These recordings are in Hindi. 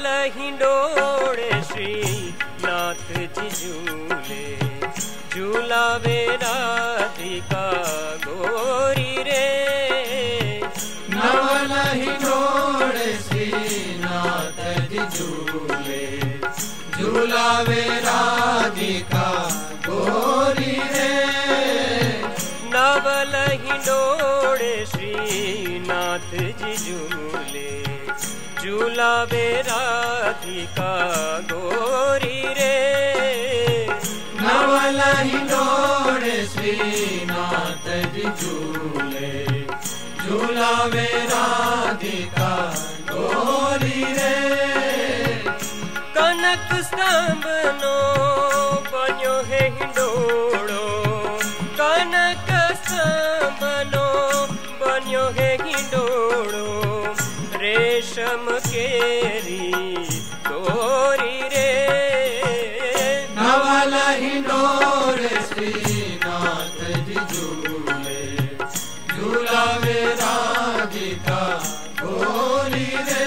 नवल हिंडोळे श्रीनाथ जी झूले, झूलावे राधिका गोरी रे। नवल हिंडोळे श्रीनाथ जी झूले, झूलावे राधिका गोरी रे। नवल हिंडोळे श्रीनाथ जी झूले, झूलावे राधिका गोरी रे। नवल हिंडोळे श्रीनाथ जी झूले, झूलावे राधिका गोरी रे। कनक स्तंभनो बन्यो है हिंडोळो, कनक स्तंभनो बन्यो है हिंडोळो, रेशम केरी गोरी रे। नवल हिंडोळे श्रीनाथ जी झूले, झूलावे राधिका गोरी रे।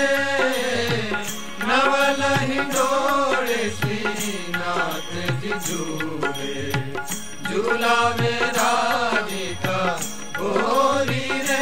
नवल हिंडोळे श्रीनाथ जी झूले, झूलावे राधिका गोरी रे।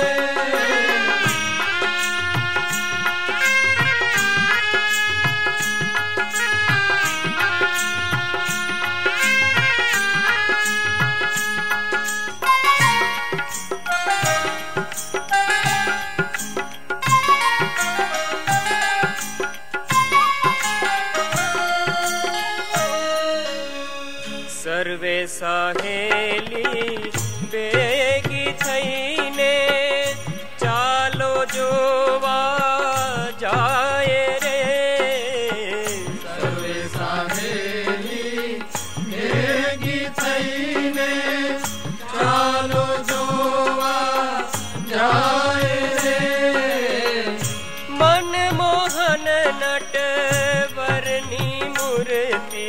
सर्वे सहेली बेगी थईने, चालो जोवा जाए रे। सर्वे सहेली बेगी थईने, चालो जोवा जाए रे। मनमोहन नटवरनी मूर्ति,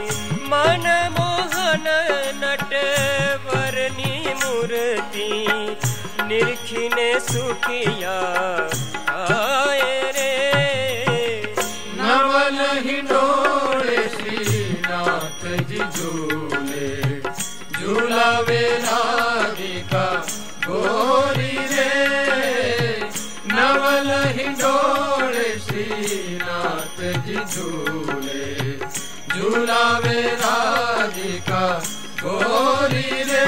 मनमोहन नटवरनी मूर्ति, निरखिने सुखिया आए रे। नवल हिंडोळे श्रीनाथ जी झूले, झूलावे राधिका गोरी रे। नवल हिंडोळे श्रीनाथ जी झूले, झूलावे राधिका गोरी रे।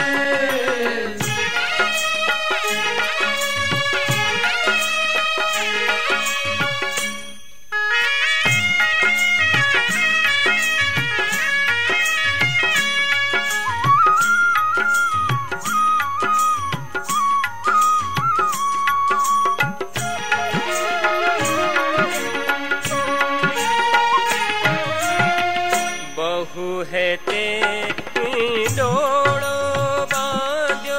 बहु है ते हिंडोळो बांध्यो,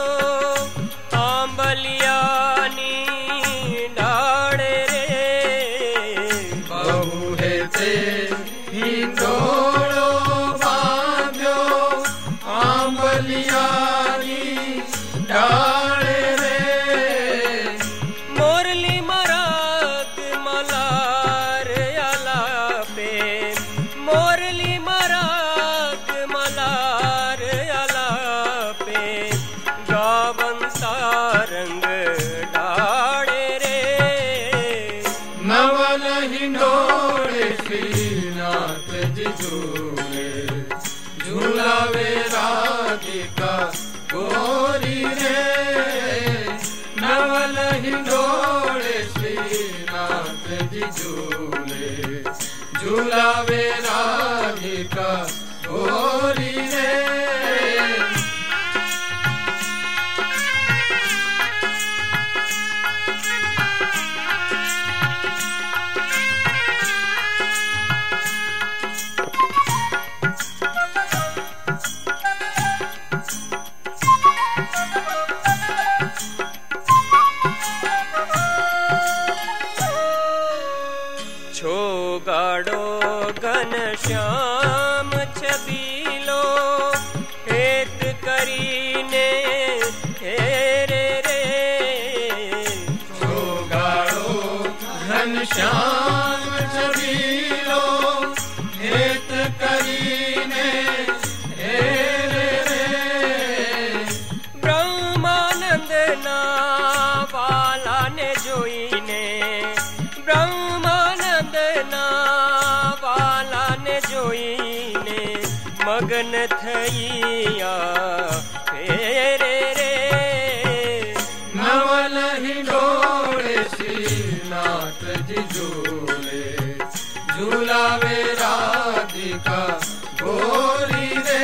आंबलियानी डाळे रे। बहु है ते हिंडोळो बांध्यो, आंबलियानी डाळे रे। मोरली मरात मलार आलापे, मोरली मरात मलार आलापे, गावंता रंग डाळे रे। नवल हिंडोळे श्रीनाथ जी झूले, झूलावे राधिका गोरी रे। नवल हिंडोळे श्रीनाथ जी झूले, झूलावे राधिका गोरी रे। छो गाड़ो घनश्याम छबीलो, हेत करीने हेरे रे। छो गाड़ो घनश्याम छबीलो, मगन थैया फेरे रे। नवल हिंडोले श्रीनाथ जी झूले, झूलावे राधिका गोरी रे।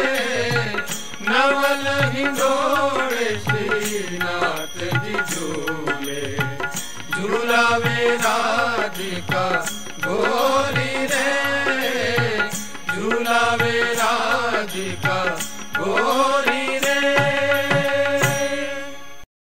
नवल हिंडोले श्रीनाथ जी झूले, झूलावे राधिका गोरी रे। झूलावे राधिका गोरी